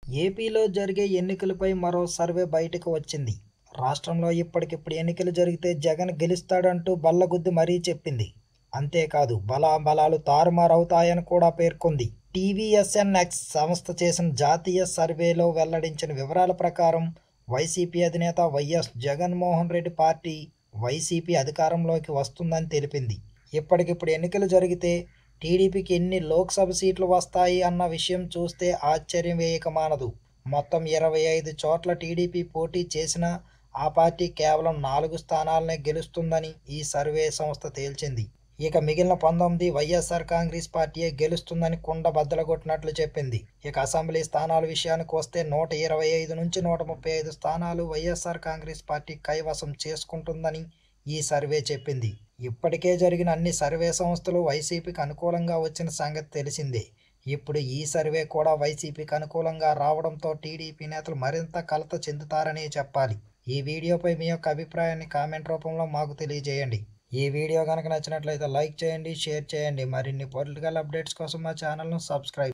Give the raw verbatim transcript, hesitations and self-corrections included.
ఏపీలో జరిగే ఎన్నికలపై మరో సర్వే బయటకు వచ్చింది. రాష్ట్రంలో ఇప్పటికిప్పుడు ఎన్నికలు జరిగితే జగన్ గెలుస్తాడంటూ బల్లగుద్ది మరీ చెప్పింది. అంతేకాదు బలాబలాలు తారుమారవుతాయని కూడా పేర్కొంది. టీవీఎస్ఎన్ఎక్స్ సంస్థ చేసిన జాతీయ సర్వేలో వెల్లడించిన వివరాల ప్రకారం వైసీపీ అధినేత వైఎస్ జగన్మోహన్ రెడ్డి పార్టీ వైసీపీ అధికారంలోకి వస్తుందని తెలిపింది. ఇప్పటికిప్పుడు ఎన్నికలు జరిగితే టీడీపీకి ఎన్ని లోక్సభ సీట్లు వస్తాయి అన్న విషయం చూస్తే ఆశ్చర్యం వేయక మానదు. మొత్తం ఇరవై ఐదు చోట్ల టీడీపీ పోటీ చేసినా ఆ పార్టీ కేవలం నాలుగు స్థానాలనే గెలుస్తుందని ఈ సర్వే సంస్థ తేల్చింది. ఇక మిగిలిన పంతొమ్మిది వైఎస్ఆర్ కాంగ్రెస్ పార్టీయే గెలుస్తుందని కుండ బద్దలగొట్టినట్లు చెప్పింది. ఇక అసెంబ్లీ స్థానాల విషయానికి వస్తే నూట ఇరవై ఐదు నుంచి నూట ముప్పై ఐదు స్థానాలు వైఎస్ఆర్ కాంగ్రెస్ పార్టీ కైవసం చేసుకుంటుందని ఈ సర్వే చెప్పింది. ఇప్పటికే జరిగిన అన్ని సర్వే సంస్థలు వైసీపీకి అనుకూలంగా వచ్చిన సంగతి తెలిసిందే. ఇప్పుడు ఈ సర్వే కూడా వైసీపీకి అనుకూలంగా రావడంతో టీడీపీ నేతలు మరింత కలత చెందుతారనే చెప్పాలి. ఈ వీడియోపై మీ యొక్క అభిప్రాయాన్ని కామెంట్ రూపంలో మాకు తెలియజేయండి. ఈ వీడియో కనుక నచ్చినట్లయితే లైక్ చేయండి, షేర్ చేయండి. మరిన్ని పొలిటికల్ అప్డేట్స్ కోసం మా ఛానల్ను సబ్స్క్రైబ్